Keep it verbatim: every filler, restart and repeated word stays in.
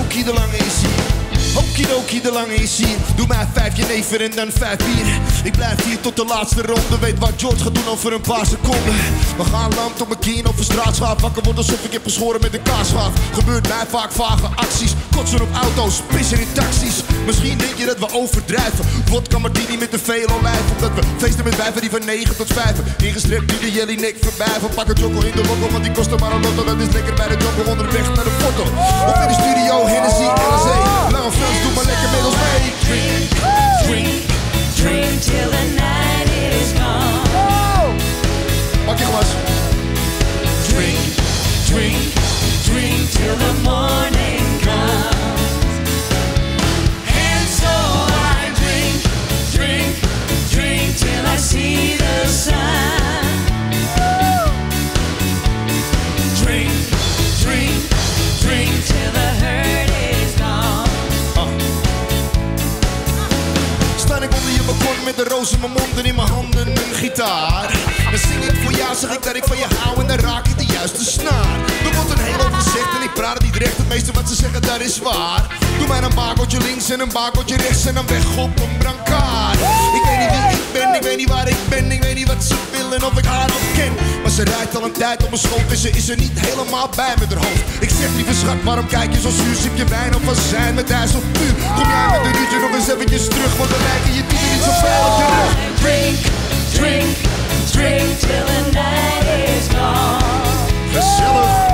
Okidoki, de lange is hier. Okidoki, de lange is hier. Doe mij vijf jenever en dan vijf bier. Ik blijf hier tot de laatste ronde. Weet wat George gaat doen over een paar seconden. We gaan lam tot mijn kien over straatschaaf. Wakker worden alsof ik heb geschoren met een kaasschaaf. Gebeurt mij vaak vage acties. Kotsen op auto's, pissen in taxis. Misschien denk je dat we overdrijven. Vodka martini met een veel olijf. Omdat we feesten met wijven die van negen tot vijf. Ingestrept die de jelly nek voorbij. Van pak een jokkel in de lokkel, want die kost maar een lotto. Dat is lekker bij de jokkel onderweg naar de foto. Of in de studio, Hennessy, L S E. Lange Frans, doe maar lekker met ons mee. Drink, drink, drink till the night is gone. Pak je glas. Drink, drink, drink till the morning comes. And so I drink, drink, drink till I see the sun. Drink, drink, drink till the hurt is gone. Sta ik onder je balkon met de roos in mijn mond en in mijn handen een gitaar. Dan zing ik voor jou, zeg ik dat ik van je hou en dan raak ik de juiste snaar. Er wordt een heel hoop gezegd en ik praat het niet recht. Het meeste wat ze zeggen, dat is waar. Doe mij een bakeltje links en een bakeltje rechts en dan weg op een brancard. Ik weet niet wie ik ben, ik weet niet waar ik ben, ik weet niet wat ze willen of ik haar nog ken. Maar ze rijdt al een tijd op mijn schoot en ze is er niet helemaal bij met haar hoofd. Ik zeg lieve schat, waarom kijk je zo zuur? Sip je wijn of azijn met ijs of puur? Kom jij met een uurtje nog eens eventjes terug, want dan lijken je tieten niet zo veel op je rug. Drink, drink, drink till the night is gone. Gezellig.